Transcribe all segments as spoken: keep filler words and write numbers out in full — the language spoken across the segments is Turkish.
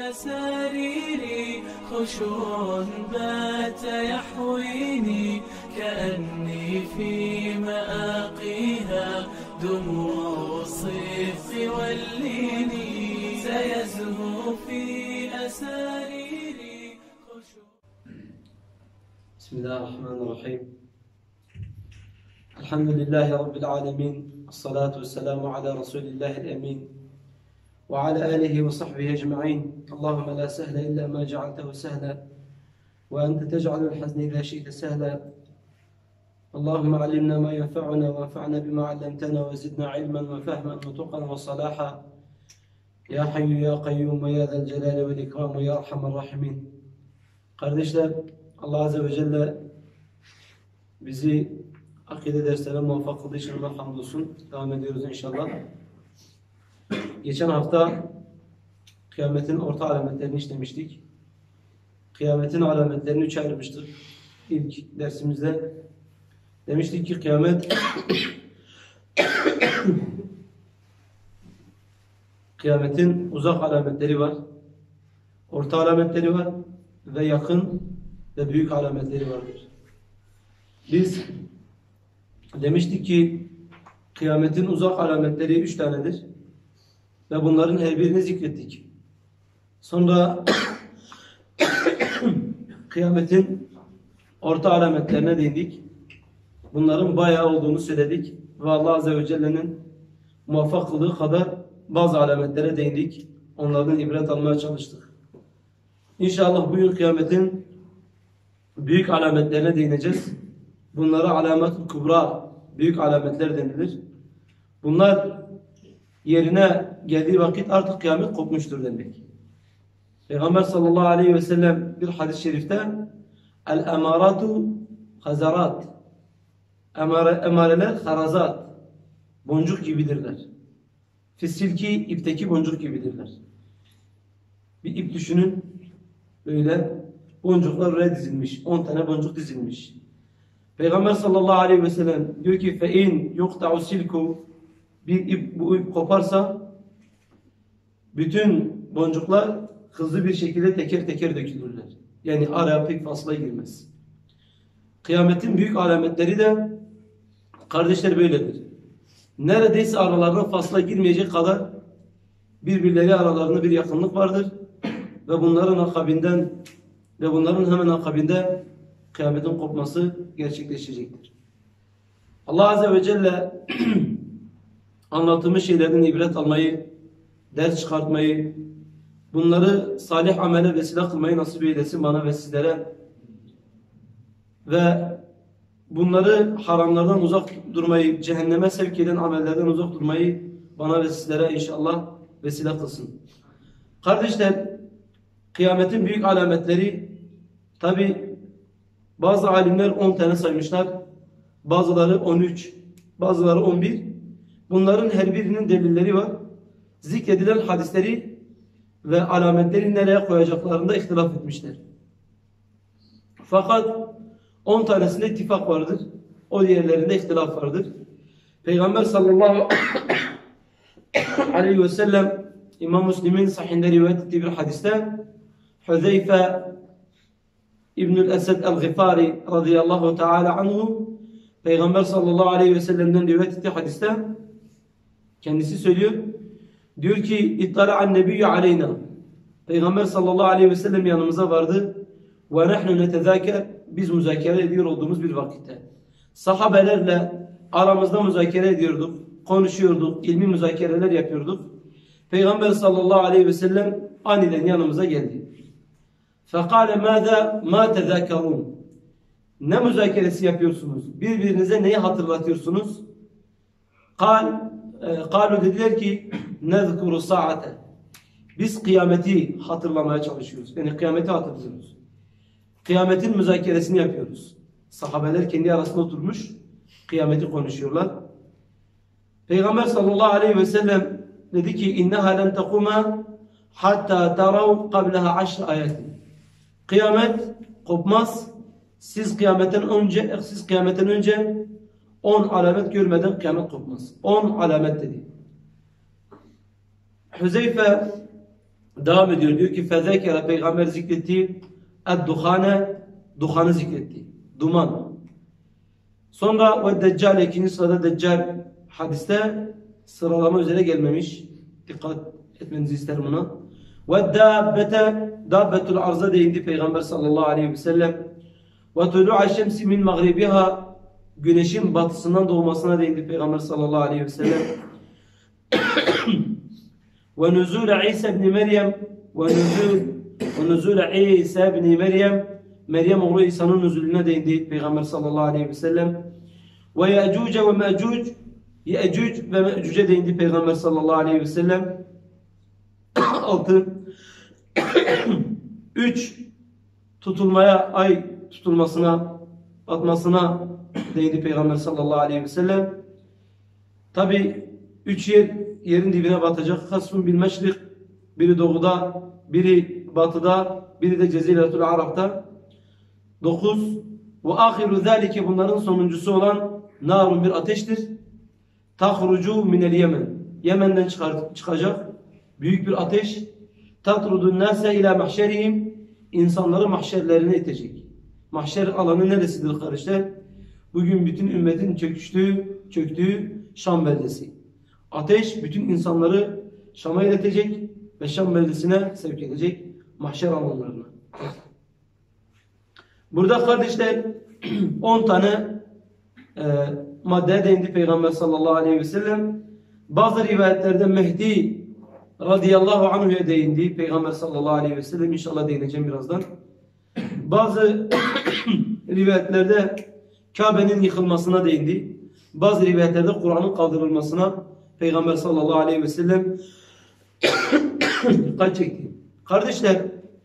أساريري خشوع بات يحويني كأني في مآقيها دموع الصدق واللين سيزهو في أساريري خشوع. بسم الله الرحمن الرحيم. الحمد لله رب العالمين، الصلاة والسلام على رسول الله الأمين وعلى آله وصحبه أجمعين. اللهم لا سهل إلا ما جعلته سهلا وأنت تجعل الحزن إذا شئت سهلا. اللهم علمنا ما ينفعنا وانفعنا بما علمتنا وزدنا علما وفهما وتقا وصلاحا يا حي يا قيوم يا ذا الجلال والإكرام يا أرحم الراحمين. Kardeşler, Allah Azze ve Celle bizi akide derslerine muvaffak kıldığı için Allah'a hamdolsun. Devam ediyoruz inşallah. Geçen hafta kıyametin orta alametlerini işlemiştik. Kıyametin alametlerini üçe ayırmıştık. İlk dersimizde demiştik ki kıyamet kıyametin uzak alametleri var, orta alametleri var ve yakın ve büyük alametleri vardır. Biz demiştik ki kıyametin uzak alametleri üç tanedir ve bunların her birini zikrettik. Sonra kıyametin orta alametlerine değindik. Bunların bayağı olduğunu söyledik ve Allah Azze ve Celle'nin muvaffak kıldığı kadar bazı alametlere değindik. Onlardan ibret almaya çalıştık. İnşallah bugün kıyametin büyük alametlerine değineceğiz. Bunlara alamet-ül kubra, büyük alametler denilir. Bunlar yerine geldiği vakit artık kıyamet kopmuştur demek. Peygamber sallallahu aleyhi ve sellem bir hadis-i şerifte el-emaratu hazarat, Emare, emareler harazat, boncuk gibidirler. Fisilki ipteki boncuk gibidirler. Bir ip düşünün, böyle boncuklar oraya dizilmiş, on tane boncuk dizilmiş. Peygamber sallallahu aleyhi ve sellem diyor ki fe'in yukta'u silku, bir ip, bu ip koparsa bütün boncuklar hızlı bir şekilde teker teker dökülürler. Yani araya pek fasla girmez. Kıyametin büyük alametleri de kardeşler böyledir. Neredeyse aralarına fasla girmeyecek kadar birbirleri aralarında bir yakınlık vardır. Ve bunların akabinden ve bunların hemen akabinde kıyametin kopması gerçekleşecektir. Allah Azze ve Celle anlattığımız şeylerden ibret almayı, ders çıkartmayı, bunları salih amele vesile kılmayı nasip eylesin bana ve sizlere. Ve bunları haramlardan uzak durmayı, cehenneme sevk eden amellerden uzak durmayı bana ve sizlere inşallah vesile kılsın. Kardeşler, kıyametin büyük alametleri, tabi bazı alimler on tane saymışlar, bazıları on üç, bazıları on bir. Bunların her birinin delilleri var. Zikredilen hadisleri ve alametleri nereye koyacaklarında ihtilaf etmişler. Fakat on tanesinde ittifak vardır. O diğerlerinde ihtilaf vardır. Peygamber sallallahu aleyhi ve sellem İmam Müslim'in sahihinde rivayet ettiği bir hadiste Hüzeyfe İbnül Esed el-Gıfari radıyallahu teala anhu Peygamber sallallahu aleyhi ve sellem'den rivayet ettiği hadiste kendisi söylüyor. Diyor ki İttala'an nebiyyü aleyna, Peygamber sallallahu aleyhi ve sellem yanımıza vardı ve nahnu netezâker, biz müzakere ediyor olduğumuz bir vakitte. Sahabelerle aramızda müzakere ediyorduk, konuşuyorduk, ilmi müzakereler yapıyorduk. Peygamber sallallahu aleyhi ve sellem aniden yanımıza geldi. Fekale mâzâ mâ tezâkerûn, ne müzakeresi yapıyorsunuz? Birbirinize neyi hatırlatıyorsunuz? Kal, kalu dediler ki nezkuru saate, biz kıyameti hatırlamaya çalışıyoruz. Yani kıyameti hatırlıyoruz. Kıyametin müzakeresini yapıyoruz. Sahabeler kendi arasında oturmuş kıyameti konuşuyorlar. Peygamber sallallahu aleyhi ve sellem dedi ki inneha len tekuma hatta tarav qablaha aşr ayetin. Kıyamet kopmaz. Siz kıyametten önce siz kıyametten önce on alamet görmeden kıyamet kopmaz. on alamet dedi. Hüzeyfe devam ediyor. Diyor ki fezekere peygamber zikretti ed-duhane, duhanı zikretti. Duman. Sonra ve deccal, ikinci sırada deccal hadiste sıralama üzere gelmemiş. Dikkat etmenizi isterim buna. Ve dabbete, dabbetul arza değindi peygamber sallallahu aleyhi ve sellem. Ve tulu'a şemsi min mağribiha, güneşin batısından doğmasına değindi peygamber sallallahu aleyhi ve sellem. Ve nuzul İsa ibn Meryem ve nuzul ve nuzul İsa ibn Meryem, Meryem oğlu İsa'nın nüzulüne değindi peygamber sallallahu aleyhi ve sellem. Ve Ya'cuc ve Ma'cuc, Ya'cuc ve Ma'cuc'e değindi peygamber sallallahu aleyhi ve sellem. Altı. Üç. Tutulmaya, ay tutulmasına, atmasına değindi peygamber sallallahu aleyhi ve sellem. Tabi üç yer yerin dibine batacak. Hasfun bil meşrik, biri doğuda, biri batıda, biri de Ceziretul Arap'ta. Dokuz. Ve ahiru zâlike, bunların sonuncusu olan narun, bir ateştir. Tahrucu minel Yemen, Yemen'den çıkar, çıkacak büyük bir ateş. Tatrudun nâse ilâ mahşerihim, insanları mahşerlerine itecek. Mahşer alanı neresidir kardeşler? Bugün bütün ümmetin çöküştüğü, çöktüğü Şam beldesi. Ateş bütün insanları Şam'a iletecek ve Şam beldesine sevk edecek, mahşer alanlarına. Burada kardeşler on tane e, maddeye değindi peygamber sallallahu aleyhi ve sellem. Bazı rivayetlerde Mehdi radıyallahu anhu'ya değindi peygamber sallallahu aleyhi ve sellem. İnşallah değineceğim birazdan. Bazı rivayetlerde Kabe'nin yıkılmasına değindi. Bazı rivayetlerde Kur'an'ın kaldırılmasına peygamber sallallahu aleyhi ve sellem dikkat çekti. Kardeşler,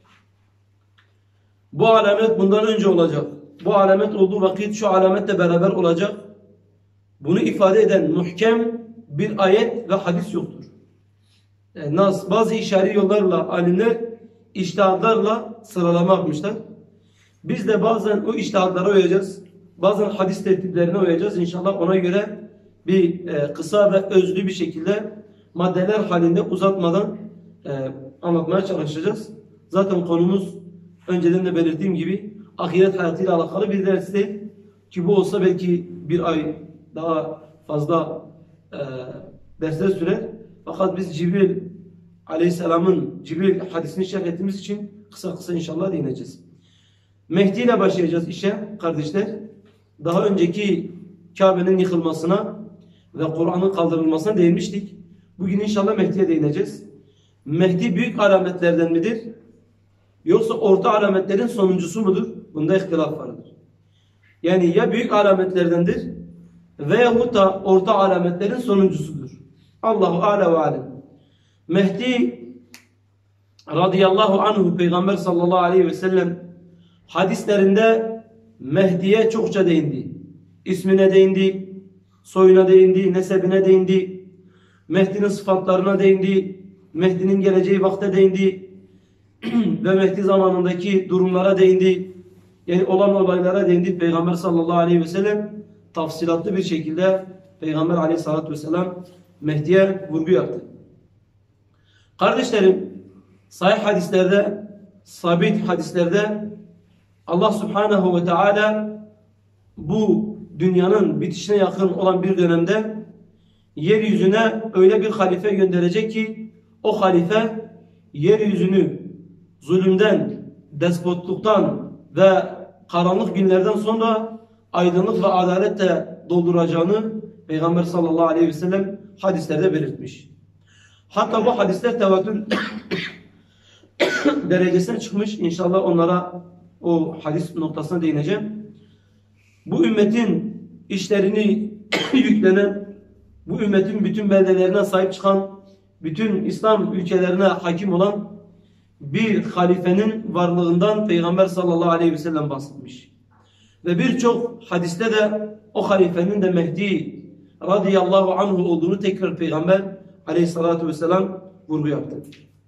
bu alamet bundan önce olacak. Bu alamet olduğu vakit şu alametle beraber olacak. Bunu ifade eden muhkem bir ayet ve hadis yoktur. Yani nas, bazı işari yollarla alimler içtihatlarla sıralama yapmışlar. Biz de bazen o içtihatlara uyacağız. Bazen hadis tertiplerine uyacağız. İnşallah ona göre bir e, kısa ve özlü bir şekilde maddeler halinde uzatmadan e, anlatmaya çalışacağız. Zaten konumuz önceden de belirttiğim gibi ahiret hayatıyla alakalı bir dersti. Ki bu olsa belki bir ay daha fazla e, dersler sürer. Fakat biz Cibril Aleyhisselam'ın Cibril hadisini şerh ettiğimiz için kısa kısa inşallah değineceğiz. Mehdi ile başlayacağız işe kardeşler. Daha önceki Kabe'nin yıkılmasına ve Kur'an'ın kaldırılmasına değinmiştik. Bugün inşallah Mehdi'ye değineceğiz. Mehdi büyük alametlerden midir? Yoksa orta alametlerin sonuncusu mudur? Bunda ihtilaf vardır. Yani ya büyük alametlerdendir veyahut da orta alametlerin sonuncusudur. Allahu âle ve alem. Mehdi radıyallahu anhu peygamber sallallahu aleyhi ve sellem hadislerinde Mehdi'ye çokça değindi. İsmine değindi, soyuna değindi, nesebine değindi, Mehdi'nin sıfatlarına değindi, Mehdi'nin geleceği vakte değindi ve Mehdi zamanındaki durumlara değindi. Yani olan olaylara değindi. Peygamber sallallahu aleyhi ve sellem tafsilatlı bir şekilde Peygamber aleyhissalatü vesselam Mehdi'ye vurgu yaptı. Kardeşlerim, sahih hadislerde, sabit hadislerde Allah subhanahu ve teala bu dünyanın bitişine yakın olan bir dönemde yeryüzüne öyle bir halife gönderecek ki o halife yeryüzünü zulümden, despotluktan ve karanlık günlerden sonra aydınlık ve adaletle dolduracağını Peygamber sallallahu aleyhi ve sellem hadislerde belirtmiş. Hatta bu hadisler tevatür derecesine çıkmış. İnşallah onlara, o hadis noktasına değineceğim. Bu ümmetin işlerini yüklenen, bu ümmetin bütün beldelerine sahip çıkan, bütün İslam ülkelerine hakim olan bir halifenin varlığından Peygamber sallallahu aleyhi ve sellem bahsetmiş. Ve birçok hadiste de o halifenin de Mehdi radıyallahu anhu olduğunu tekrar Peygamber aleyhissalatu vesselam vurgu yaptı.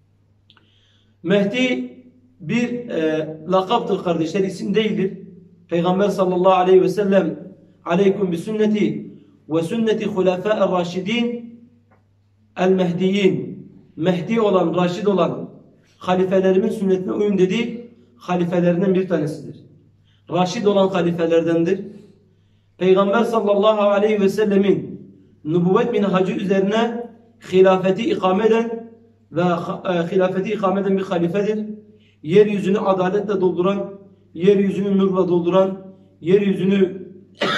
Mehdi bir e, lakaptır kardeşler, isim değildir. Peygamber sallallahu aleyhi ve sellem aleykum bi sünneti ve sünneti hulafâ'er raşidin el mehdiyin, Mehdi olan, Raşid olan halifelerimin sünnetine uyun dediği halifelerinden bir tanesidir. Raşid olan halifelerdendir. Peygamber sallallahu aleyhi ve sellemin nübüvvet minhacı üzerine hilafeti ikame eden ve hilafeti ikame eden bir halifedir. Yeryüzünü adaletle dolduran, yeryüzünü nurla dolduran, yeryüzünü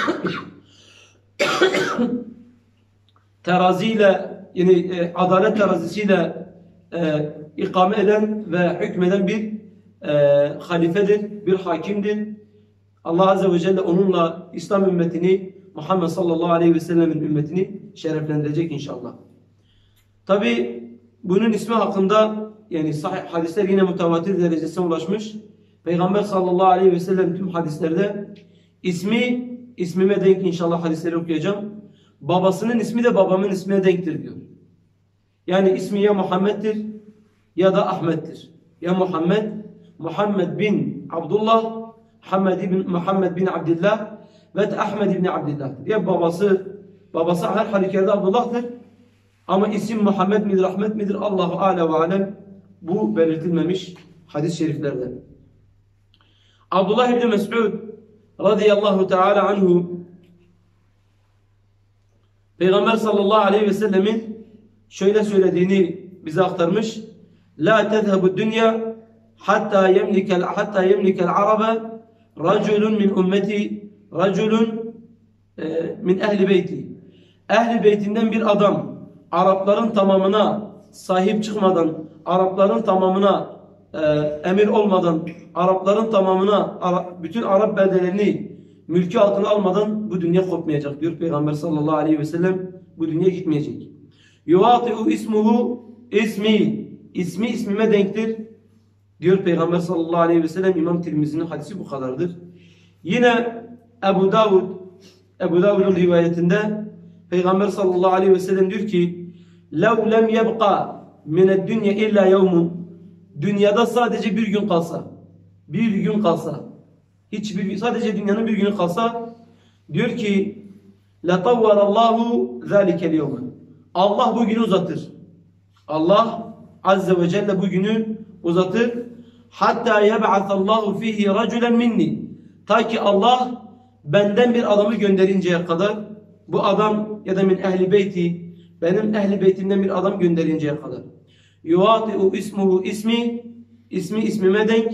teraziyle, yani e, adalet terazisiyle e, ikame eden ve hükmeden bir e, halifedir, bir hakimdir. Allah Azze ve Celle onunla İslam ümmetini, Muhammed sallallahu aleyhi ve sellemin ümmetini şereflendirecek inşallah. Tabi bunun ismi hakkında yani sahih hadisler yine mütevatir derecesine ulaşmış. Peygamber sallallahu aleyhi ve sellem tüm hadislerde ismi, ismime denk inşallah hadisleri okuyacağım. Babasının ismi de babamın ismine denktir diyor. Yani ismi ya Muhammed'dir ya da Ahmet'tir. Ya Muhammed, Muhammed bin Abdullah, Muhammed bin, Muhammed bin Abdullah ve Ahmed bin Abdullah. Ya babası, babası her halükarda Abdullah'tır. Ama isim Muhammed midir, Ahmet midir? Allahu Alem ve Alem bu belirtilmemiş hadis-i şeriflerde. Abdullah İbni Mes'ud radıyallahu teala anhu Peygamber sallallahu aleyhi ve sellemin şöyle söylediğini bize aktarmış. La tezhebu dünya hatta yemlikel hatta yemlikel arabe raculun min ümmeti raculun e, min ehli beyti. Ehli beytinden bir adam Arapların tamamına sahip çıkmadan, Arapların tamamına e, emir olmadan, Arapların tamamına Ara, bütün Arap beldelerini mülkü altına almadan bu dünya kopmayacak diyor Peygamber sallallahu aleyhi ve sellem. Bu dünya gitmeyecek. Yuvati'u ismuhu ismi. İsmi ismime denktir diyor Peygamber sallallahu aleyhi ve sellem. İmam Tirmizi'nin hadisi bu kadardır. Yine Ebu Davud Ebu Davud'un rivayetinde Peygamber sallallahu aleyhi ve sellem diyor ki لَوْ لَمْ يَبْقَى مِنَ الدُّنْيَا اِلَّا يَوْمٌ Dünyada sadece bir gün kalsa, bir gün kalsa, hiçbir sadece dünyanın bir günü kalsa, diyor ki لَطَوَّرَ اللّٰهُ ذَٰلِكَ الْيَوْمَ Allah bu günü uzatır. Allah Azze ve Celle bu günü uzatır. Hatta يَبْعَثَ اللّٰهُ ف۪يهِ رَجُلًا minni. Ta ki Allah benden bir adamı gönderinceye kadar, bu adam ya da min ehli beyti, benim ehli beytimden bir adam gönderinceye kadar. Yuvati'u ismuhu ismi, ismi ismime denk,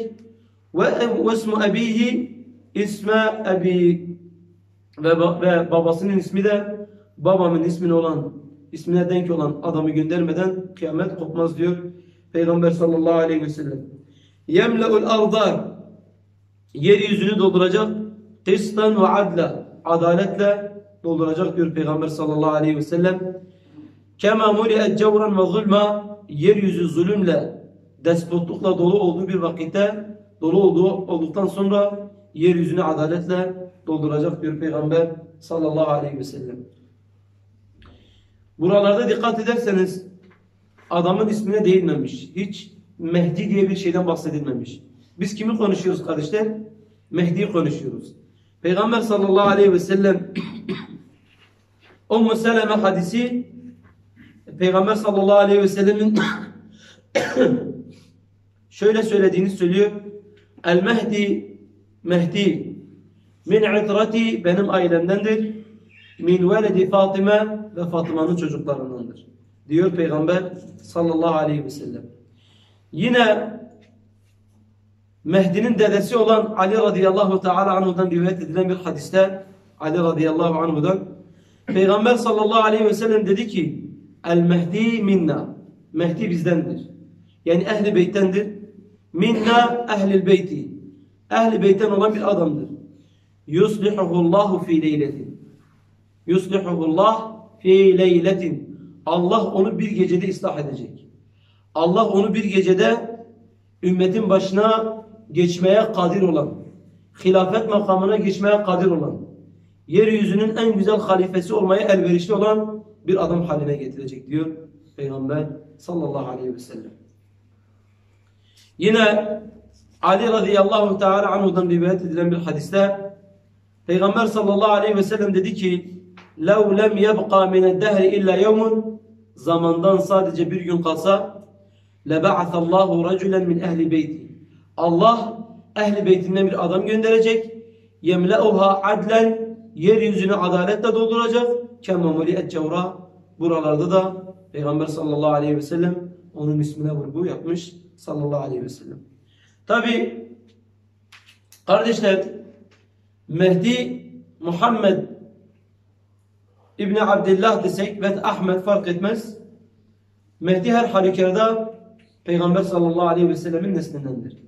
ve ismu ebihi isme ebi, ve, ve babasının ismi de babamın ismine olan, ismine denk olan adamı göndermeden kıyamet kopmaz diyor Peygamber sallallahu aleyhi ve sellem. Yemle'ul ardar, yeryüzünü dolduracak, kıstan ve adla, adaletle dolduracak diyor Peygamber sallallahu aleyhi ve sellem. Kema muri'et cevran ve zulma, yeryüzü zulümle, despotlukla dolu olduğu bir vakitte, dolu olduğu olduktan sonra yeryüzünü adaletle dolduracak diyor Peygamber sallallahu aleyhi ve sellem. Buralarda dikkat ederseniz adamın ismine değinmemiş. Hiç Mehdi diye bir şeyden bahsedilmemiş. Biz kimi konuşuyoruz kardeşler? Mehdi'yi konuşuyoruz. Peygamber sallallahu aleyhi ve sellem Ümmü Seleme hadisi Peygamber sallallahu aleyhi ve sellemin şöyle söylediğini söylüyor. El Mehdi, Mehdi min itrati, benim ailemdendir. Min veledi Fatıma, ve Fatıma'nın çocuklarındandır diyor Peygamber sallallahu aleyhi ve sellem. Yine Mehdi'nin dedesi olan Ali radıyallahu teala anhu'dan rivayet edilen bir hadiste, Ali radıyallahu anhu'dan Peygamber sallallahu aleyhi ve sellem dedi ki El Mehdi minna, Mehdi bizdendir. Yani ehli beyttendir. Minna ehlil beyti, ehli beytten olan bir adamdır. Yuslihuhullahu fi leyletin, Yuslihuhullah fi leyletin, Allah onu bir gecede ıslah edecek. Allah onu bir gecede ümmetin başına geçmeye kadir olan, hilafet makamına geçmeye kadir olan, yeryüzünün en güzel halifesi olmaya elverişli olan bir adam haline getirecek diyor Peygamber sallallahu aleyhi ve sellem. Yine Ali radıyallahu teala anhu'dan rivayet edilen bir hadiste Peygamber sallallahu aleyhi ve sellem dedi ki لَوْ لَمْ يَبْقَى مِنَ الدَّهْرِ اِلَّا يَوْمٌ Zamandan sadece bir gün kalsa لَبَعَثَ اللّٰهُ رَجُلًا مِنْ اَهْلِ بَيْتِ Allah ehli beytinden bir adam gönderecek. يَمْلَأُهَا عَدْلًا Yeryüzünü adaletle dolduracak. كَمَّ مُلِئَتْ جَوْرَى Buralarda da Peygamber sallallahu aleyhi ve sellem onun ismine vurgu yapmış sallallahu aleyhi ve sellem. Tabi kardeşler, Mehdi Muhammed İbni Abdillah desek ve Ahmet fark etmez. Mehdi her halükarda Peygamber sallallahu aleyhi ve sellemin neslindendir.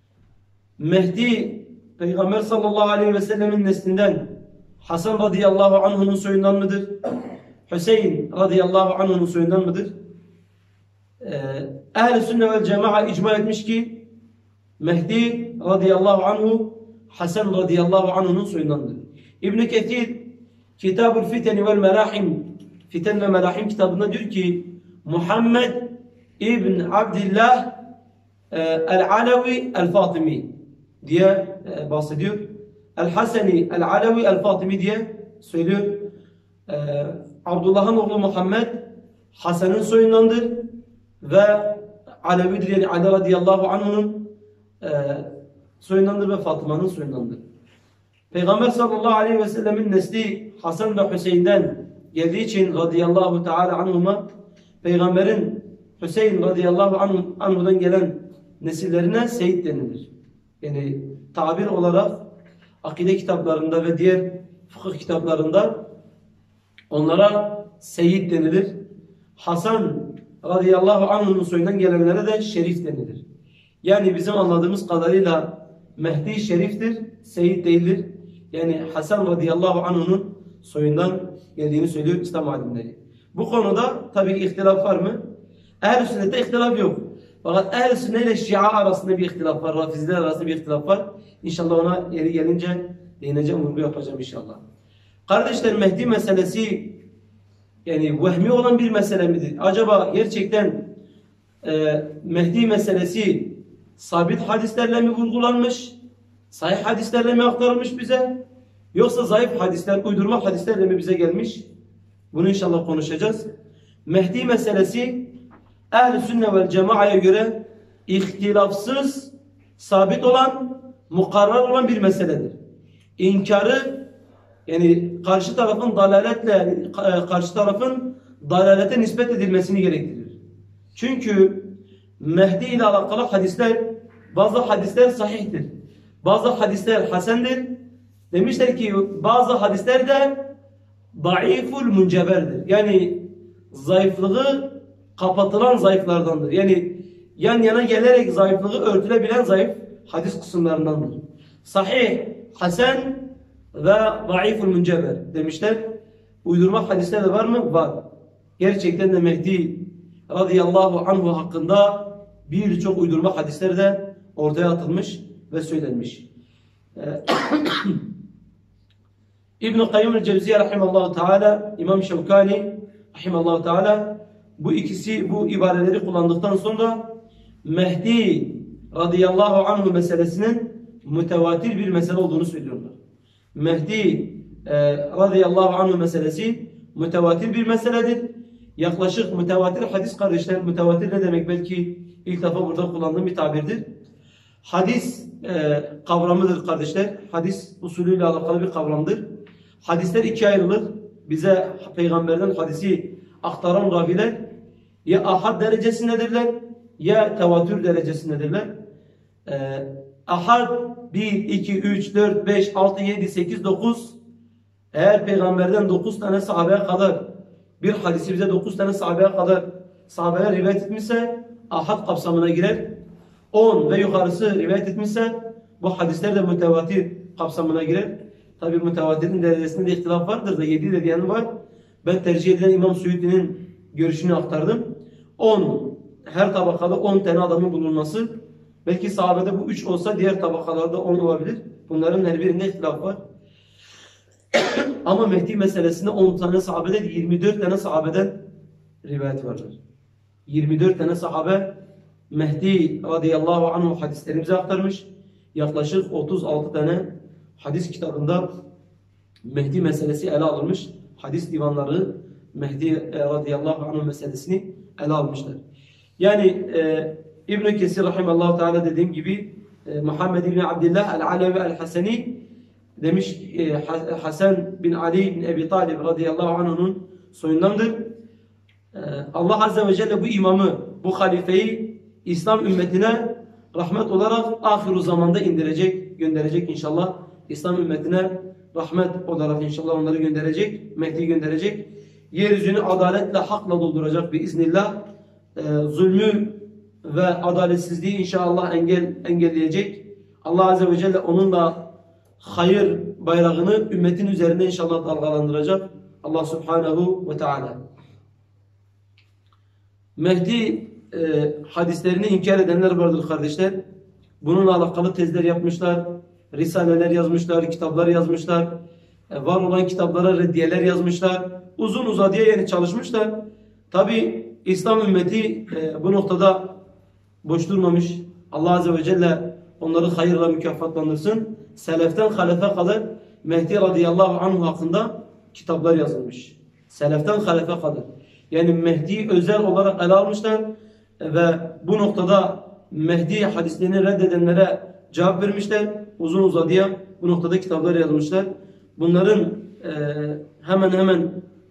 Mehdi Peygamber sallallahu aleyhi ve sellemin neslinden Hasan radıyallahu anh'unun soyundan mıdır? Hüseyin radıyallahu anh'unun soyundan mıdır? Ee, Ehl-i sünne vel cema'a icma etmiş ki Mehdi radıyallahu anhu Hasan radıyallahu anh'unun soyundandır. İbn-i Kethir Kitab-ül Fiteni vel Melahim Fiten ve Melahim kitabında diyor ki Muhammed İbn Abdillah El-Alavi El-Fatimi diye bahsediyor. El-Haseni El-Alavi El-Fatimi diye söylüyor. Abdullah'ın oğlu Muhammed Hasan'ın soyundandır ve Alevidir, yani Ali radıyallahu anh'unun soyundandır ve Fatıma'nın soyundandır. Peygamber sallallahu aleyhi ve sellemin nesli Hasan ve Hüseyin'den geldiği için radıyallahu teala anhuma Peygamberin Hüseyin radıyallahu anhu'dan gelen nesillerine Seyyid denilir. Yani tabir olarak akide kitaplarında ve diğer fıkıh kitaplarında onlara Seyyid denilir. Hasan radıyallahu anh'un soyundan gelenlere de Şerif denilir. Yani bizim anladığımız kadarıyla Mehdi Şerif'tir, Seyyid değildir. Yani Hasan radıyallahu anh'un soyundan geldiğini söylüyor İslam alimleri. Bu konuda tabii ihtilaf var mı? Ehl-i sünnette ihtilaf yok. Fakat ehl-i sünne ile şia arasında bir ihtilaf var. Rafiziler arasında bir ihtilaf var. İnşallah ona yeri gelince değineceğim, vurgu yapacağım inşallah. Kardeşler, Mehdi meselesi yani vehmi olan bir mesele midir? Acaba gerçekten e, Mehdi meselesi sabit hadislerle mi vurgulanmış? Sahih hadislerle mi aktarılmış bize? Yoksa zayıf hadisler, uydurma hadislerle mi bize gelmiş? Bunu inşallah konuşacağız. Mehdi meselesi Ehl-i sünne vel cemaaya göre ihtilafsız, sabit olan, mukarrar olan bir meseledir. İnkarı, yani karşı tarafın dalaletle, karşı tarafın dalalete nispet edilmesini gerektirir. Çünkü Mehdi ile alakalı hadisler, bazı hadisler sahihtir. Bazı hadisler hasendir. Demişler ki bazı hadisler de daiful munceberdir. Yani zayıflığı kapatılan zayıflardandır. Yani yan yana gelerek zayıflığı örtülebilen zayıf hadis kısımlarındandır. Sahih, hasen ve daiful munceber demişler. Uydurma hadisler de var mı? Var. Gerçekten de Mehdi radıyallahu anhu hakkında birçok uydurma hadisler de ortaya atılmış ve söylenmiş. İbn-i Kayyum el-Cevziye rahimallahu teala, İmam Şevkani rahimallahu teala bu ikisi bu ibareleri kullandıktan sonra Mehdi radıyallahu anhu meselesinin mütevatir bir mesele olduğunu söylüyorlar. Mehdi e, radıyallahu anhu meselesi mütevatir bir meseledir. Yaklaşık mütevatir hadis kardeşler, mütevatir ne demek? Belki ilk defa burada kullandığım bir tabirdir. Hadis e, kavramıdır kardeşler. Hadis usulüyle alakalı bir kavramdır. Hadisler ikiye ayrılır. Bize peygamberden hadisi aktaran raviler ya ahad derecesindedirler ya tevatür derecesindedirler. E, ahad bir, iki, üç, dört, beş, altı, yedi, sekiz, dokuz eğer peygamberden dokuz tane sahabeye kadar bir hadisi bize dokuz tane sahabeye kadar sahabeler rivayet etmişse ahad kapsamına girer. on ve yukarısı rivayet etmişse bu hadisler de mütevatir kapsamına girer. Tabi mütevatirin derecesinde de ihtilaf vardır da yedi de diyen var. Ben tercih edilen İmam Suyuti'nin görüşünü aktardım. on her tabakada on tane adamın bulunması, belki sahabede bu üç olsa diğer tabakalarda on olabilir. Bunların her birinde ihtilaf var. Ama Mehdi meselesinde on tane sahabede yirmi dört tane sahabeden rivayet vardır. yirmi dört tane sahabe Mehdi radıyallahu anhu hadislerimize aktarmış. Yaklaşık otuz altı tane hadis kitabında Mehdi meselesi ele alınmış. Hadis divanları Mehdi radıyallahu anhu meselesini ele almışlar. Yani e, İbn-i Kesir rahimallahu teala dediğim gibi e, Muhammed İbni Abdillah el-Alevi el-Haseni demiş e, Hasan bin Ali bin Ebi Talib radıyallahu anh'ın soyundandır. E, Allah azze ve celle bu imamı, bu halifeyi İslam ümmetine rahmet olarak ahiru zamanda indirecek, gönderecek inşallah. İslam ümmetine rahmet olarak inşallah onları gönderecek, Mehdi gönderecek. Yeryüzünü adaletle, hakla dolduracak biiznillah. E, zulmü ve adaletsizliği inşallah engel, engelleyecek. Allah azze ve celle onunla hayır bayrağını ümmetin üzerinde inşallah dalgalandıracak. Allah subhanahu ve teala. Mehdi e, hadislerini inkar edenler vardır kardeşler. Bununla alakalı tezler yapmışlar, risaleler yazmışlar, kitaplar yazmışlar, e, var olan kitaplara reddiyeler yazmışlar. Uzun uzadıya yani çalışmışlar. Tabi İslam ümmeti e, bu noktada boş durmamış. Allah azze ve celle onları hayırla mükafatlandırsın. Seleften halefe kadar Mehdi radıyallahu anh hakkında kitaplar yazılmış. Seleften halefe kadar. Yani Mehdi özel olarak ele almışlar ve bu noktada Mehdi hadislerini reddedenlere cevap vermişler. Uzun uzadıya bu noktada kitaplar yazmışlar. Bunların e, hemen hemen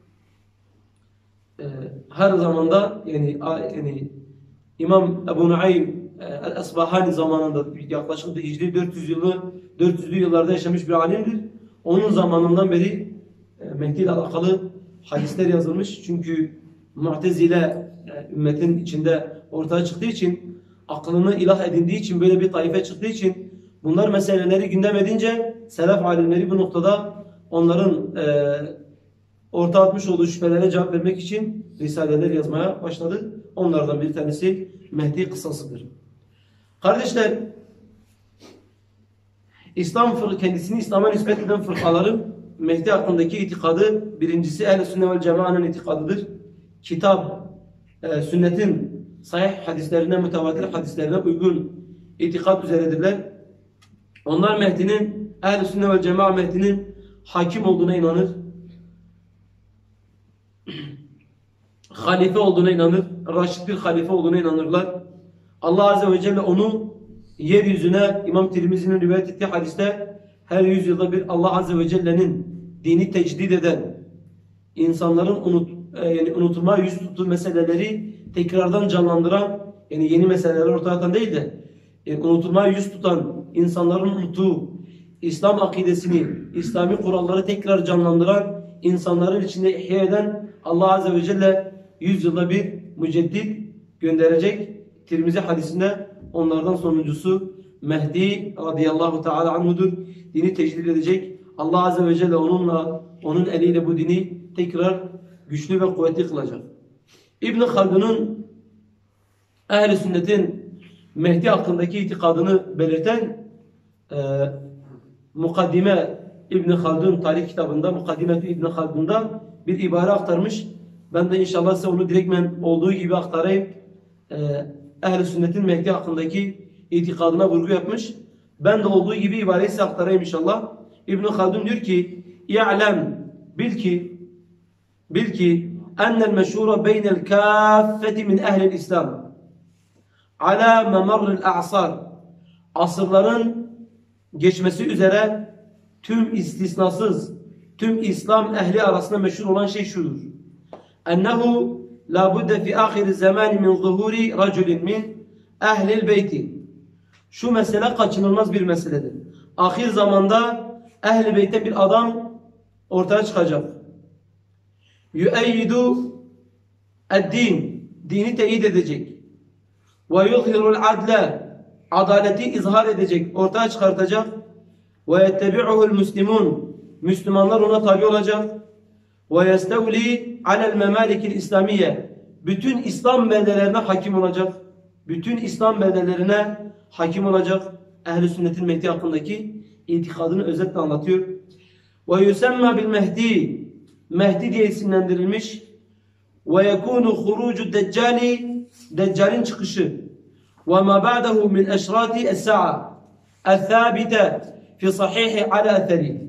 e, her zamanda yani, yani İmam Ebu Nuaym el-Esbahani zamanında yaklaşık Hicri dört yüz yılı dört yüzlü yıllarda yaşamış bir alimdir. Onun zamanından beri e, Mehdi ile alakalı hadisler yazılmış. Çünkü Mu'tezile e, ümmetin içinde ortaya çıktığı için, aklını ilah edindiği için, böyle bir taife çıktığı için bunlar meseleleri gündem edince selef alimleri bu noktada onların e, ortaya atmış olduğu şüphelere cevap vermek için risaleler yazmaya başladı. Onlardan bir tanesi Mehdi kıssasıdır. Kardeşler, İslam kendisini İslam'a nispet eden fırkaların Mehdi hakkındaki itikadı birincisi Ehl-i Sünnet vel Cemaat'ın itikadıdır. Kitap, e, sünnetin sahih hadislerine, mütevatir hadislerine uygun itikat üzeredirler. Onlar Mehdi'nin, Ehl-i Sünnet vel Cemaat Mehdi'nin hakim olduğuna inanır. Halife olduğuna inanır. Raşid bir halife olduğuna inanırlar. Allah azze ve celle onu yeryüzüne, İmam Tirmizi'nin rivayet ettiği hadiste her yüzyılda bir Allah azze ve celle'nin dini tecdid eden, insanların unut, yani unutulmaya yüz tuttuğu meseleleri tekrardan canlandıran, yani yeni meseleleri ortaya atan değil de yani unutulmaya yüz tutan, insanların unuttuğu İslam akidesini, İslami kuralları tekrar canlandıran, insanların içinde ihya eden Allah azze ve celle yüz yılda bir müceddit gönderecek. Tirmizi hadisinde onlardan sonuncusu Mehdi radıyallahu teala anhudur. Dini tecdid edecek. Allah azze ve celle onunla, onun eliyle bu dini tekrar güçlü ve kuvvetli kılacak. İbn Haldun'un Ehl-i Sünnet'in Mehdi hakkındaki itikadını belirten e, Mukaddime İbn Haldun tarih kitabında, Mukaddimetü İbn Haldun'da bir ibare aktarmış. Ben de inşallah size onu direktmen olduğu gibi aktarayım. Ee, Ehl-i Sünnet'in Mehdi hakkındaki itikadına vurgu yapmış. Ben de olduğu gibi ibareyi size aktarayım inşallah. İbn Haldun diyor ki: "İ'lem, bil ki bil ki ennel meşhura beynel kâffeti min ehlil İslam ala memarril a'sar." Asırların geçmesi üzere tüm istisnasız tüm İslam ehli arasında meşhur olan şey şudur: ennehu la budde fi ahir zaman min zuhuri raculin min ehlil beyti. Şu mesele kaçınılmaz bir meseledir. Ahir zamanda ehl-i beyte bir adam ortaya çıkacak. Yu'eyyidu ed-din, dini teyit edecek. Ve yuzhirul adle, adaleti izhar edecek, ortaya çıkartacak. Ve yettebi'uhul muslimun, Müslümanlar ona tabi olacak. Ve yestevli alel memalikil İslamiye, bütün İslam beldelerine hakim olacak. Bütün İslam beldelerine hakim olacak. Ehl-i Sünnet'in Mehdi hakkındaki itikadını özetle anlatıyor. Ve yusemma bil Mehdi, Mehdi diye isimlendirilmiş. Ve yekunu hurucu deccali, Deccal'in çıkışı. Ve ma ba'dahu min eşrati es-sa'a el-thabite fi sahihi ala etheri.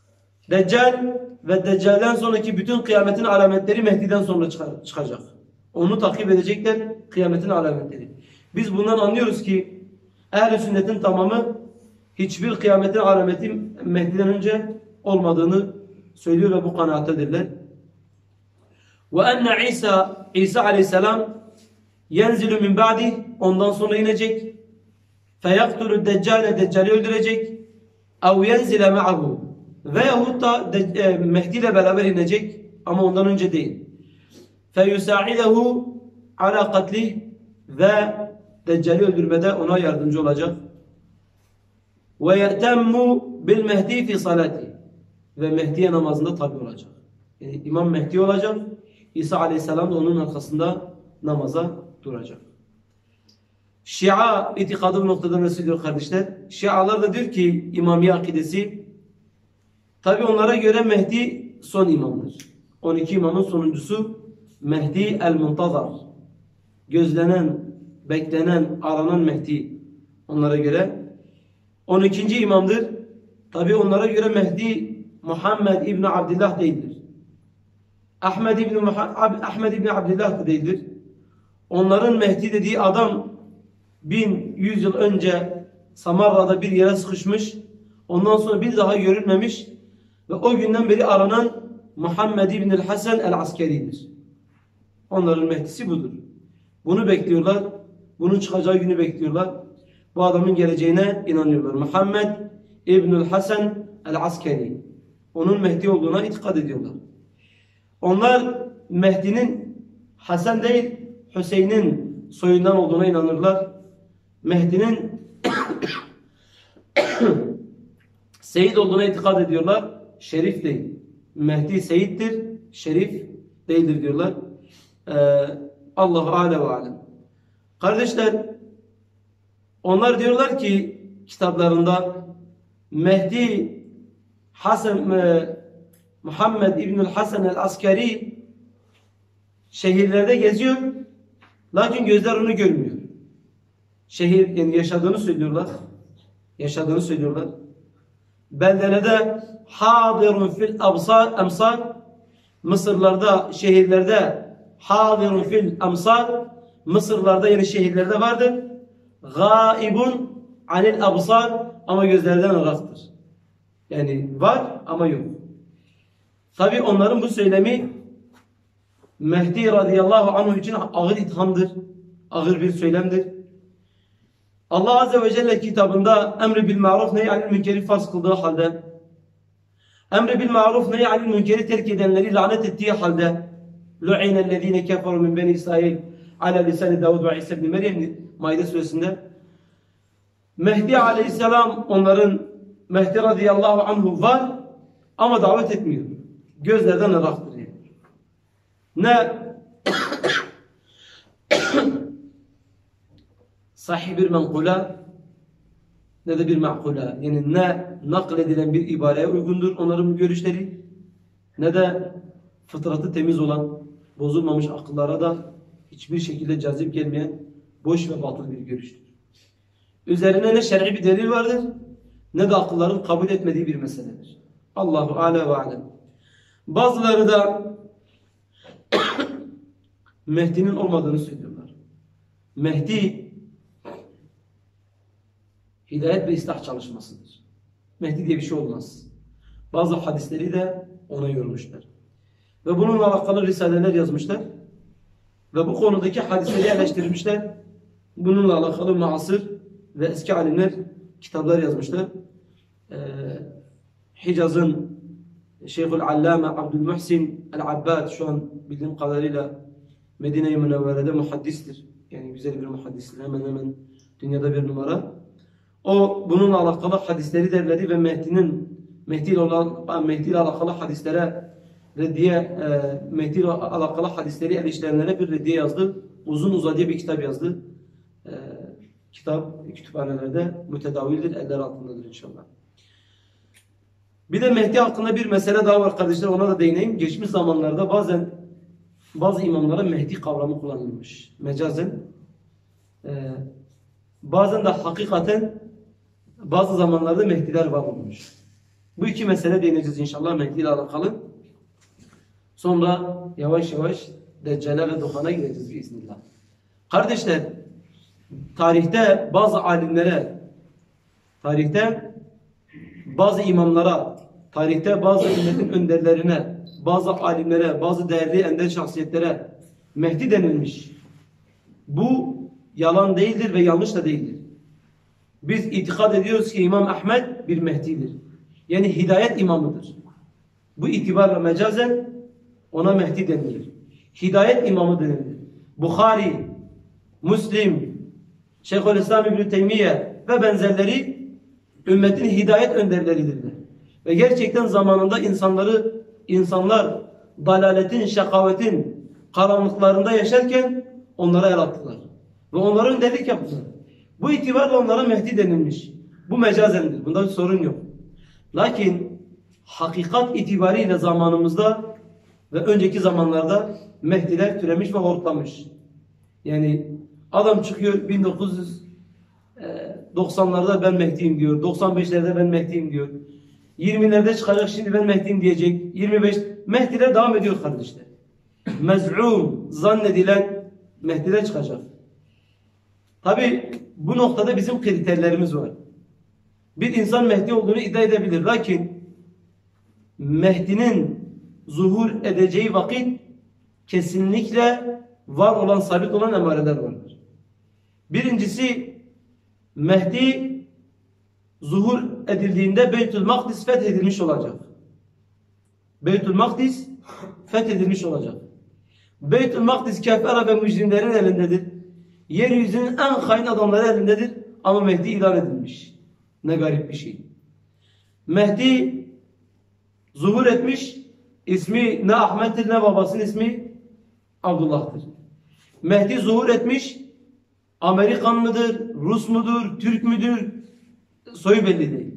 Deccal ve Deccal'den sonraki bütün kıyametin alametleri Mehdi'den sonra çıkacak. Onu takip edecekler, kıyametin alametleri. Biz bundan anlıyoruz ki ehl-i sünnetin tamamı hiçbir kıyametin alameti Mehdi'den önce olmadığını söylüyor ve bu kanaattedirler. Ve enne İsa, İsa aleyhisselam yenzilu min ba'di, ondan sonra inecek. Feyaktulu deccale, deccali öldürecek. Ev yenzile ma'ahu, veyahut da e, Mehdi ile beraber inecek ama ondan önce değil. Feyusa'idehu ala katlih, ve deccali öldürmede ona yardımcı olacak. Ve ye'temmu bil mehdi fi salati, ve Mehdi'ye namazında tabi olacak. Yani İmam Mehdi olacak. İsa aleyhisselam da onun arkasında namaza duracak. Şia itikadı bu noktada ne söylüyor kardeşler? Şialar da diyor ki İmamiye akidesi, tabi onlara göre Mehdi son imamdır. on iki imamın sonuncusu Mehdi el-Muntazar. Gözlenen, beklenen, aranan Mehdi onlara göre. on ikinci imamdır. Tabi onlara göre Mehdi Muhammed İbni Abdullah değildir. Ahmed İbni, Ahmed İbni Abdullah da değildir. Onların Mehdi dediği adam bin yüz yıl önce Samarra'da bir yere sıkışmış. Ondan sonra bir daha görülmemiş ve o günden beri aranan Muhammed İbni Hasan el-Askeri'dir. Onların Mehdi'si budur. Bunu bekliyorlar. Bunun çıkacağı günü bekliyorlar. Bu adamın geleceğine inanıyorlar. Muhammed İbnül Hasan el-Askeri. Onun Mehdi olduğuna itikad ediyorlar. Onlar Mehdi'nin Hasan değil, Hüseyin'in soyundan olduğuna inanırlar. Mehdi'nin Seyit olduğuna itikad ediyorlar. Şerif değil. Mehdi Seyit'tir, Şerif değildir diyorlar. Ee, Allahu Alem ve Alem. Kardeşler, onlar diyorlar ki kitaplarında Mehdi Hasan e, Muhammed İbnül Hasan el-Askeri şehirlerde geziyor, lakin gözler onu görmüyor. Şehir, yani yaşadığını söylüyorlar. Yaşadığını söylüyorlar. Beldelerde hadirun fil absar, emsar, Mısırlarda, şehirlerde hadirun fil emsar, Mısırlarda yani şehirlerde vardır. Gaibun anil absar, ama gözlerden ıraktır. Yani var ama yok. Tabi onların bu söylemi Mehdi radıyallahu anh için ağır ithamdır. Ağır bir söylemdir. Allah Azze ve Celle kitabında emri bil ma'ruf nehy anil münkeri farz kıldığı halde, emri bil ma'ruf nehy anil münkeri terk edenleri lanet ettiği halde, lu'inellezine keferu min beni İsrail ala lisani Davud ve İsa ibn Meryem Maide suresinde, Mehdi aleyhisselam onların, Mehdi radıyallahu anhu var ama davet etmiyor. Gözlerden ıraktır diyor. Ne sahih bir menkula ne de bir ma'kula. Yani ne nakledilen bir ibareye uygundur onların bu görüşleri, ne de fıtratı temiz olan, bozulmamış akıllara da hiçbir şekilde cazip gelmeyen boş ve batıl bir görüştür. Üzerine ne şer'i bir delil vardır, ne de akılların kabul etmediği bir meseledir. Allahu Alem ve Alem. Bazıları da Mehdi'nin olmadığını söylüyorlar. Mehdi hidayet ve ıslah çalışmasıdır. Mehdi diye bir şey olmaz. Bazı hadisleri de ona yormuşlar. Ve bununla alakalı risaleler yazmışlar. Ve bu konudaki hadisleri eleştirmişler. Bununla alakalı muasır ve eski alimler kitaplar yazmışlar. Ee, Hicaz'ın Şeyhül Allame Abdülmuhsin el-Abbad şu an bildiğim kadarıyla Medine-i Münevvere'de muhaddistir. Yani güzel bir muhaddistir. Hemen hemen dünyada bir numara. O bununla alakalı hadisleri derledi ve Mehdi'nin Mehdi ile olan Mehdi ile alakalı hadislere reddiye e, Mehdi ile alakalı hadisleri eleştirenlere bir reddiye yazdı. Uzun uzadıya bir kitap yazdı. E, kitap kütüphanelerde mütedavildir, eller altındadır inşallah. Bir de Mehdi hakkında bir mesele daha var kardeşler, ona da değineyim. Geçmiş zamanlarda bazen bazı imamlara Mehdi kavramı kullanılmış. Mecazen. Ee, bazen de hakikaten bazı zamanlarda Mehdiler var olmuş. Bu iki mesele değineceğiz inşallah Mehdi ile alakalı. Sonra yavaş yavaş Deccale ve Duhan'a gireceğiz biiznillah. Kardeşler, tarihte bazı alimlere, tarihte bazı imamlara, tarihte bazı ümmetin önderlerine, bazı alimlere, bazı değerli ender şahsiyetlere Mehdi denilmiş. Bu yalan değildir ve yanlış da değildir. Biz itikad ediyoruz ki İmam Ahmed bir Mehdi'dir. Yani hidayet imamıdır. Bu itibarla mecazen ona Mehdi denilir. Hidayet imamı denilir. Bukhari, Müslim, Şeyhülislam İbn Teymiye ve benzerleri ümmetin hidayet önderleridirler. Ve gerçekten zamanında insanları, insanlar dalaletin, şakavetin karanlıklarında yaşarken onlara el attılar. Ve onlara önderlik yaptılar. Bu itibarla onlara Mehdi denilmiş. Bu mecazendir. Bunda bir sorun yok. Lakin hakikat itibariyle zamanımızda ve önceki zamanlarda Mehdiler türemiş ve hortlamış. Yani adam çıkıyor bin dokuz yüz doksanlarda ben Mehdi'yim diyor. doksan beşlerde ben Mehdi'yim diyor. yirmilerde çıkacak şimdi ben Mehdi'yim diyecek. yirmi beş Mehdiler devam ediyor kardeşler. Mez'um zannedilen Mehdiler çıkacak. Tabi bu noktada bizim kriterlerimiz var. Bir insan Mehdi olduğunu iddia edebilir. Lakin Mehdi'nin zuhur edeceği vakit kesinlikle var olan, sabit olan emareler vardır. Birincisi, Mehdi zuhur edildiğinde Beytül Makdis fethedilmiş olacak. Beytül Makdis fethedilmiş olacak. Beytül Makdis kafara ve mücrimlerin elindedir. Yeryüzünün en hain adamları elindedir. Ama Mehdi ilan edilmiş. Ne garip bir şey. Mehdi zuhur etmiş. İsmi ne Ahmet'tir ne babasının ismi Abdullah'tır. Mehdi zuhur etmiş. Amerikan mıdır, Rus mudur, Türk müdür? Soyu belli değil.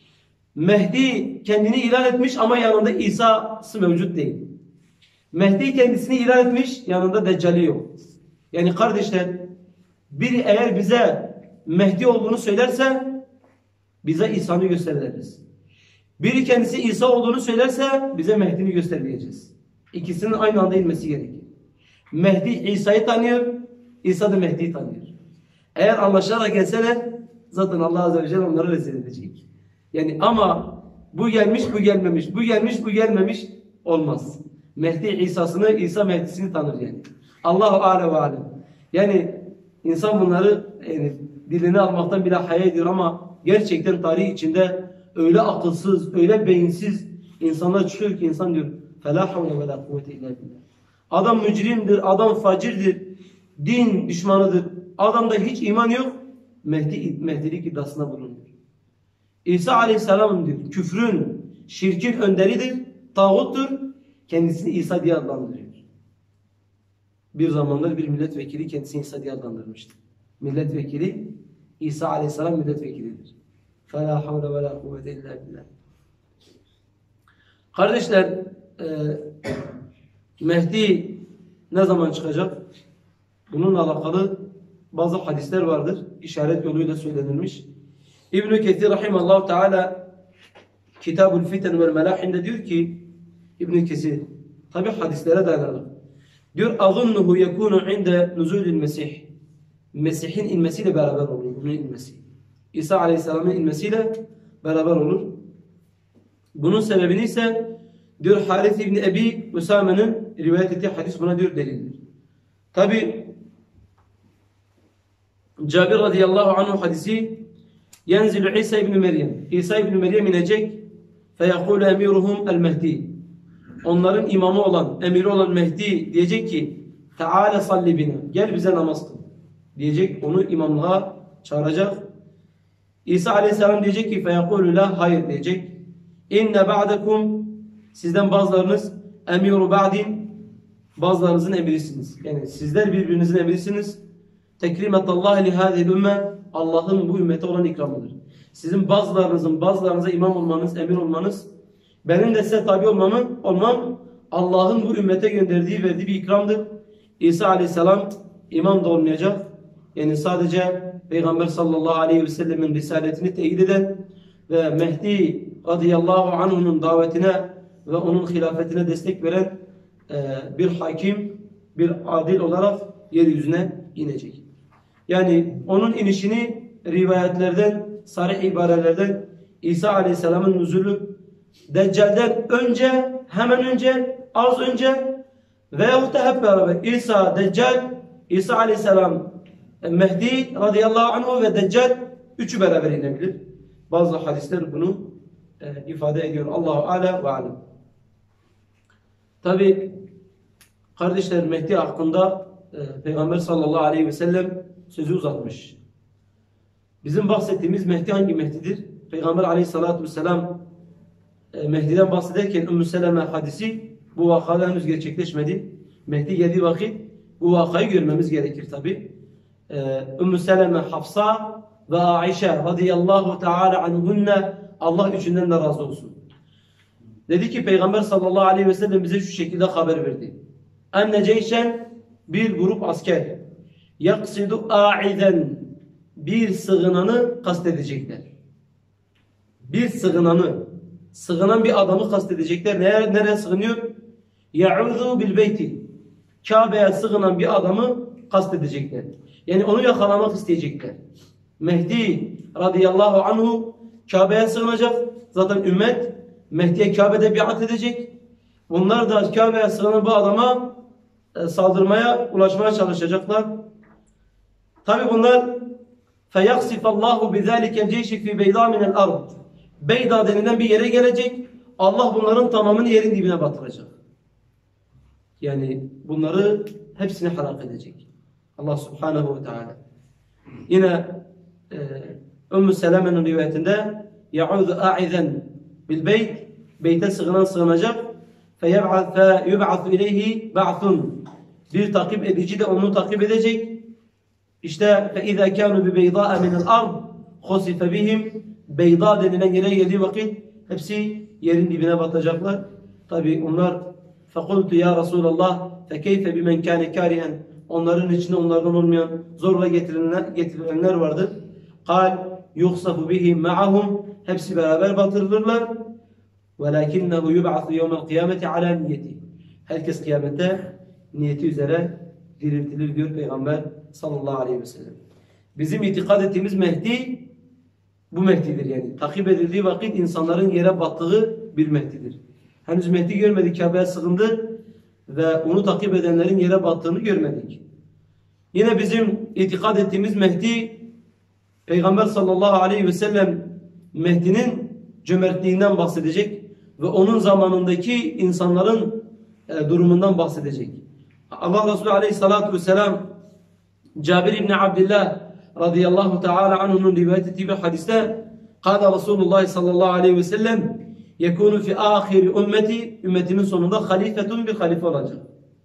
Mehdi kendini ilan etmiş ama yanında İsa'sı mevcut değil. Mehdi kendisini ilan etmiş, yanında Deccali yok. Yani kardeşler, biri eğer bize Mehdi olduğunu söylerse bize İsa'nı gösteririz. Biri kendisi İsa olduğunu söylerse bize Mehdi'ni göstereceğiz. İkisinin aynı anda inmesi gerekir. Mehdi İsa'yı tanıyor, İsa da Mehdi'yi tanıyor. Eğer anlaşarak gelseler zaten Allah Azze ve Celle onları rezil edecek. Yani ama bu gelmiş, bu gelmemiş, bu gelmiş, bu gelmemiş olmaz. Mehdi İsa'sını, İsa Mehdi'sini tanır yani. Allahu Alem ve Alem. Yani insan bunları yani, dilini almaktan bile haya ediyor ama gerçekten tarih içinde öyle akılsız, öyle beyinsiz insanlar çıkıyor ki insan diyor فَلَا حَوْلَ وَلَا قُوَّةِ اِلَّا بِاللّٰهِ. Adam mücrimdir, adam facirdir, din düşmanıdır. Adamda hiç iman yok. Mehdi, Mehdilik iddiasına bulunuyor. İsa Aleyhisselam diyor, küfrün, şirkin önderidir, tağuttur. Kendisini İsa diye adlandırıyor. Bir zamanlar bir milletvekili kendisini İsa diye adlandırmıştı. Milletvekili İsa Aleyhisselam milletvekilidir. فَلَا حَوْلَ وَلَا قُوَّةَ اِلَّا بِاللّٰهِ. Kardeşler, e, Mehdi ne zaman çıkacak? Bununla alakalı bazı hadisler vardır. İşaret yoluyla söylenilmiş. İbn-i Kethir rahimallahu teala Kitabul Fiten vel Melahin'de diyor ki İbn-i Kethir tabi hadislere dayanarak diyor azunnuhu yekunu inde nuzulil Mesih. Mesih'in inmesiyle beraber olur. Bunun inmesi. İsa Aleyhisselam'ın inmesiyle beraber olur. Bunun sebebini ise diyor Harith İbni Ebi Usame'nin rivayet ettiği hadis buna diyor delildir. Tabi Cabir radıyallahu anhu hadisi Yenzilu İsa İbni Meryem. İsa İbni Meryem inecek feyekulu emiruhum el Mehdi. Onların imamı olan, emiri olan Mehdi diyecek ki Teala salli bina. Gel bize namaz kıl. Diyecek, onu imamlığa çağıracak. İsa Aleyhisselam diyecek ki feyekulu la, hayır diyecek. İnne ba'dekum, sizden bazılarınız emiru ba'din, bazılarınızın emirisiniz. Yani sizler birbirinizin emirisiniz. Tekrimetallah li hâzihil ümme, Allah'ın bu ümmete olan ikramıdır. Sizin bazılarınızın bazılarınıza imam olmanız, emir olmanız, benim de size tabi olmamın, olmam Allah'ın bu ümmete gönderdiği, verdiği bir ikramdır. İsa Aleyhisselam imam da olmayacak. Yani sadece Peygamber sallallahu aleyhi ve sellemin risaletini teyit eden ve Mehdi radıyallahu anh'unun davetine ve onun hilafetine destek veren e, bir hakim bir adil olarak yeryüzüne inecek. Yani onun inişini rivayetlerden, sarih ibarelerden İsa Aleyhisselam'ın nüzulü, Deccal'den önce, hemen önce, az önce veyahut da hep beraber İsa, Deccal, İsa Aleyhisselam, Mehdi radıyallahu anhu ve Deccal üçü beraber inebilir. Bazı hadisler bunu e, ifade ediyor. Allahu âlâ ve alem. Tabi kardeşler, Mehdi hakkında e, Peygamber sallallahu aleyhi ve sellem sözü uzatmış. Bizim bahsettiğimiz Mehdi hangi Mehdi'dir? Peygamber aleyhissalatü vesselam e, Mehdi'den bahsederken Ümmü Seleme hadisi, bu vakada henüz gerçekleşmedi. Mehdi geldiği vakit bu vakayı görmemiz gerekir tabi. E, Ümmü Seleme, Hafsa ve Aişe radıyallahu teala anhunne, Allah üçünden de razı olsun. Dedi ki Peygamber sallallahu aleyhi ve sellem bize şu şekilde haber verdi. Enne ceyşen, bir grup asker, yaksidu a'iden, bir sığınanı kastedecekler. Bir sığınanı, sığınan bir adamı kastedecekler. Nereye, nereye sığınıyor? Ya'udhu bil beyti, Kabe'ye sığınan bir adamı kastedecekler. Yani onu yakalamak isteyecekler. Mehdi radıyallahu anhu Kabe'ye sığınacak. Zaten ümmet Mehdi'ye Kabe'de biat edecek. Bunlar da Kabe'ye sığınan bu adama e, saldırmaya, ulaşmaya çalışacaklar. Tabi bunlar فَيَقْسِفَ اللّٰهُ بِذَٰلِكَ الْجَيْشِ فِي بَيْضَى مِنَ الْأَرْضِ, Beyda denilen bir yere gelecek. Allah bunların tamamını yerin dibine batıracak. Yani bunları hepsini helak edecek. Allah subhanahu ve teala. Yine e, Ümmü Seleme'nin rivayetinde يَعُوذُ اَعِذًا بِالْبَيْتِ, beyte sığınan sığınacak. فَيُبْعَثُ اِلَيْهِ بَعْثٌ, bir takip edici de onu takip edecek. İşte فَاِذَا كَانُوا بِبَيْضَاءَ مِنَ الْأَرْضِ خُسِفَ بِهِمْ, Beyda denilen yere geldiği vakit hepsi yerin dibine batacaklar. Tabi onlar فَقُلْتُ يَا رَسُولَ اللّٰهِ فَكَيْفَ بِمَنْ كَانَ كَارِهًا, onların içinde onlardan olmayan zorla getirilenler, getirilenler vardır. قَالْ يُخْصَفُ بِهِمْ مَعَهُمْ, hepsi beraber batırılırlar. وَلَكِنَّهُ يُبْعَثُ يَوْمَ الْقِيَامَةِ عَلَى نِيَّتِهِ, herkes kıyamette niyeti üzere diriltilir diyor Peygamber sallallahu aleyhi ve sellem. Bizim itikad ettiğimiz Mehdi bu Mehdi'dir yani. Takip edildiği vakit insanların yere battığı bir Mehdi'dir. Henüz Mehdi görmedik, Kabe'ye sığındı ve onu takip edenlerin yere battığını görmedik. Yine bizim itikad ettiğimiz Mehdi, Peygamber sallallahu aleyhi ve sellem Mehdi'nin cömertliğinden bahsedecek ve onun zamanındaki insanların e, durumundan bahsedecek. Allah Resulü aleyhissalatu vesselam Cabir İbni Abdillah radıyallahu teala anhu'nun rivayet ettiği bir hadiste Kâle Resulullah sallallahu aleyhi ve sellem yekûnü fi âhiri ümmeti, ümmetimin sonunda halifetun, bir halife olacak.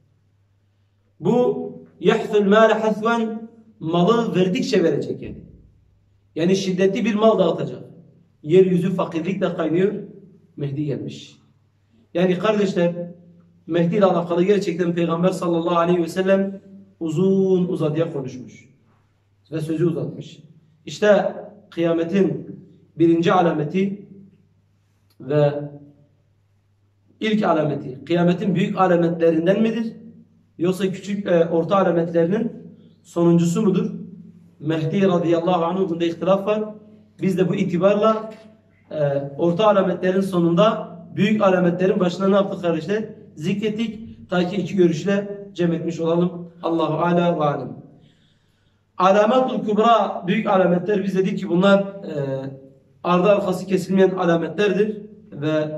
Bu yahthul mâle hasven, malı verdikçe verecek yani. Yani şiddetli bir mal dağıtacak. Yeryüzü fakirlikle kaynıyor. Mehdi gelmiş. Yani kardeşler, Mehdi ile alakalı gerçekten Peygamber sallallahu aleyhi ve sellem uzun uzadıya konuşmuş. Ve sözü uzatmış. İşte kıyametin birinci alameti ve ilk alameti, kıyametin büyük alametlerinden midir? Yoksa küçük e, orta alametlerinin sonuncusu mudur? Mehdi radıyallahu anh bunda ihtilaf var. Biz de bu itibarla e, orta alametlerin sonunda büyük alametlerin başına ne yaptık kardeşler? Zikrettik. Ta ki iki görüşle cem etmiş olalım. Allahu âlâ ve alem. Alamatul kubra, büyük alametler, biz dedik ki bunlar e, ardı arkası kesilmeyen alametlerdir ve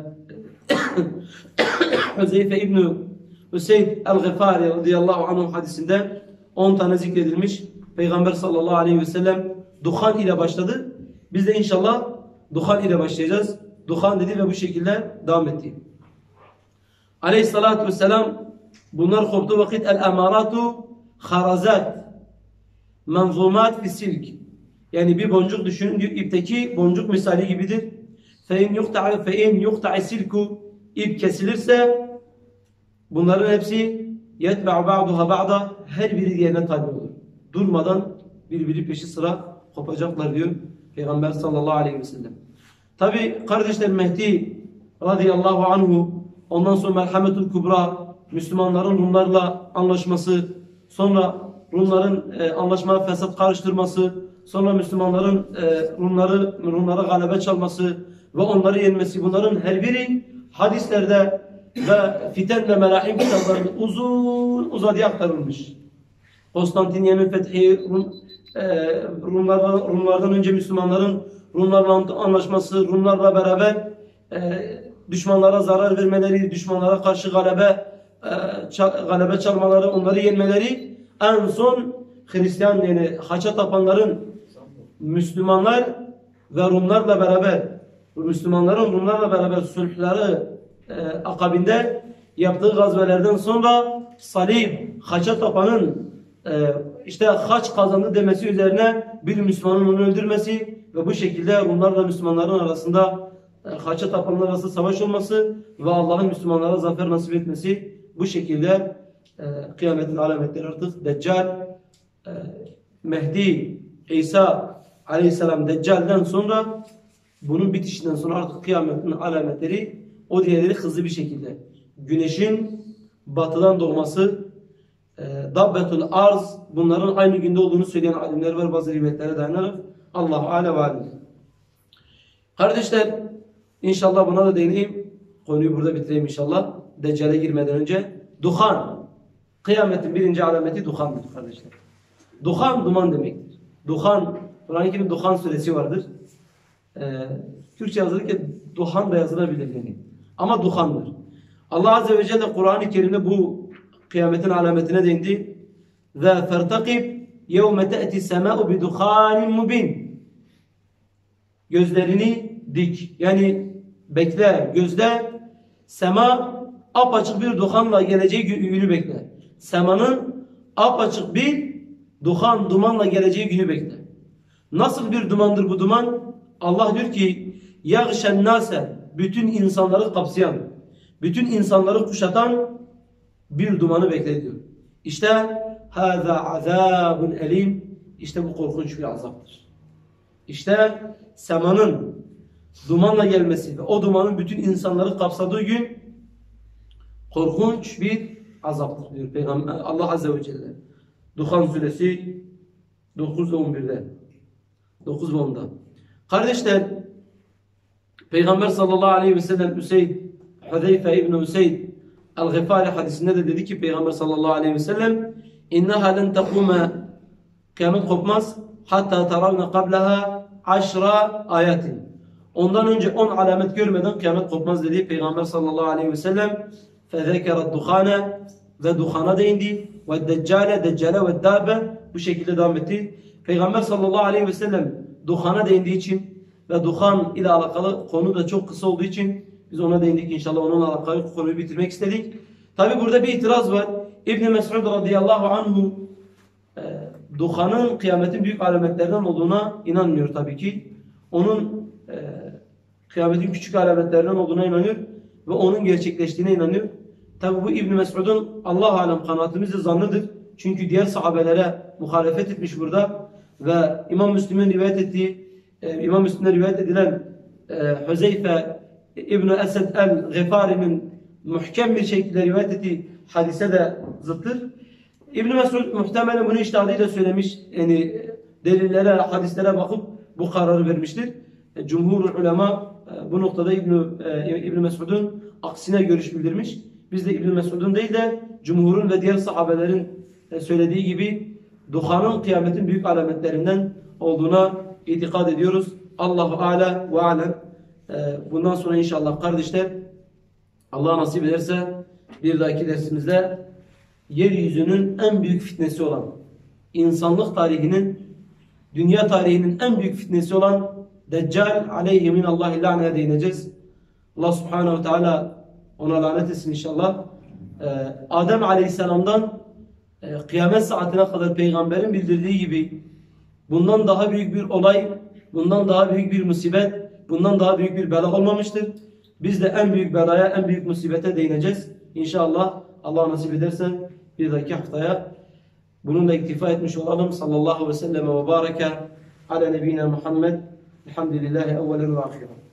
Hüzeyfe İbni Hüseyd el-Gıfari radıyallahu anh hadisinde on tane zikredilmiş. Peygamber sallallahu aleyhi ve sellem duhan ile başladı. Biz de inşallah duhan ile başlayacağız. Duhan dedi ve bu şekilde devam etti. Aleyhissalatu vesselam bunlar koptuğu vakit el-emaratu harazat manzumat fi silk, yani bir boncuk düşünün diyor, ipteki boncuk misali gibidir. Fe in yuqta'i silku, ip kesilirse bunların hepsi yetbe'u ba'duha ba'da, her biri diğerine tabi olur. Durmadan birbiri peşi sıra kopacaklar diyor Peygamber sallallahu aleyhi ve sellem. Tabi kardeşler, Mehdi radıyallahu anhu, ondan sonra merhametul kubra, Müslümanların Rumlarla anlaşması, sonra Rumların e, anlaşmaya fesat karıştırması, sonra Müslümanların e, Rumları Rumlara galebe çalması ve onları yenmesi, bunların her biri hadislerde ve Fiten ve Melahim kitaplarında uzun uzadıya aktarılmış. Konstantiniyye'nin fethi, Rum, e, Rumlardan, Rumlardan önce Müslümanların Rumlarla anlaşması, Rumlarla beraber e, düşmanlara zarar vermeleri, düşmanlara karşı galebe e, çal, galebe çalmaları, onları yenmeleri, en son Hristiyan yani haça tapanların Müslümanlar ve Rumlarla beraber Müslümanların Rumlarla beraber sulhları e, akabinde yaptığı gazvelerden sonra salib, haça tapanın e, işte haç kazandı demesi üzerine bir Müslümanın onu öldürmesi ve bu şekilde Rumlarla Müslümanların arasında e, haça tapanlar arasında savaş olması ve Allah'ın Müslümanlara zafer nasip etmesi, bu şekilde e, kıyametin alametleri artık Deccal, e, Mehdi, İsa Aleyhisselam Deccal'den sonra bunun bitişinden sonra artık kıyametin alametleri o diğerleri hızlı bir şekilde. Güneşin batıdan doğması, e, Dabbetul Arz, bunların aynı günde olduğunu söyleyen alimler var bazı rivayetlere dayanarak. Allah-u Alem ve Alem. Kardeşler, inşallah buna da değineyim. Konuyu burada bitireyim inşallah. Deccal'e girmeden önce. Duhan. Kıyametin birinci alameti duhandır kardeşler. Duhan, duman demektir. Duhan, Kur'an-ı Kerim'in Duhan suresi vardır. Ee, Türkçe yazılırken duhan da yazılabilir yani. Ama duhandır. Allah Azze ve Celle Kur'an-ı Kerim'de bu kıyametin alametine değindi. Ve fertakib yevme te'ti semâ'u bi duhanin mubin. Gözlerini dik. Yani bekle, gözle. Sema apaçık bir duhanla geleceği günü bekle. Semanın apaçık bir duhan, dumanla geleceği günü bekle. Nasıl bir dumandır bu duman? Allah diyor ki yagşen nase, bütün insanları kapsayan, bütün insanları kuşatan bir dumanı bekle diyor. İşte hâzâ azâbun elim, işte bu korkunç bir azaptır. İşte semanın dumanla gelmesi ve o dumanın bütün insanları kapsadığı gün korkunç bir azaptır diyor Peygamber Allah Azze ve Celle. Duhan suresi dokuz ve on bir'de. dokuz ve on'da. Kardeşler, Peygamber sallallahu aleyhi ve sellem Üseyd, Hüzeyfe İbni Üseyd El-Gıfari hadisinde de dedi ki Peygamber sallallahu aleyhi ve sellem İnneha len tekûme, kıyamet kopmaz hatta taravne qablaha aşra ayetin. Ondan önce on alamet görmeden kıyamet kopmaz dedi Peygamber sallallahu aleyhi ve sellem. Fezekeret duhane, ve duhana değindi. Ve deccale, deccale ve dabbe, bu şekilde devam etti. Peygamber sallallahu aleyhi ve sellem duhana değindiği için ve duhan ile alakalı konu da çok kısa olduğu için biz ona değindik, inşallah onunla alakalı konuyu bitirmek istedik. Tabi burada bir itiraz var. İbn Mes'ud radıyallahu anhu e, duhanın kıyametin büyük alametlerinden olduğuna inanmıyor tabii ki. Onun e, kıyametin küçük alametlerinden olduğuna inanıyor ve onun gerçekleştiğine inanıyor. Tabi bu İbn Mes'ud'un Allah alem kanaatimizde zannıdır. Çünkü diğer sahabelere muhalefet etmiş burada ve İmam Müslim'in rivayet ettiği, e, İmam Müslim'de rivayet edilen e, Hüzeyfe İbn Esed el-Gıfari'nin muhkem bir şekilde rivayet ettiği hadise de zıttır. İbn Mes'ud muhtemelen bunu içtihadıyla söylemiş. Yani delillere, hadislere bakıp bu kararı vermiştir. E, Cumhur ulema e, bu noktada İbn e, İbn Mes'ud'un aksine görüş bildirmiş. Biz de İbn Mes'ud'un değil de cumhurun ve diğer sahabelerin e, söylediği gibi duhanın kıyametin büyük alametlerinden olduğuna itikad ediyoruz. Allahu Alem ve alem. E, bundan sonra inşallah kardeşler, Allah nasip ederse bir dahaki dersimizde yeryüzünün en büyük fitnesi olan, insanlık tarihinin, dünya tarihinin en büyük fitnesi olan Deccal aleyhi minallahi la'neye değineceğiz. Allah subhanehu ve teala ona lanet etsin inşallah. Ee, Adem aleyhisselamdan e, kıyamet saatine kadar peygamberin bildirdiği gibi bundan daha büyük bir olay, bundan daha büyük bir musibet, bundan daha büyük bir bela olmamıştır. Biz de en büyük belaya, en büyük musibete değineceğiz. İnşallah Allah nasip ederse bir dahaki haftaya bununla iktifa etmiş olalım. Sallallahu aleyhi ve sellem ve bareke ala nebine Muhammed. Elhamdülillahi evvelen ve ahiren.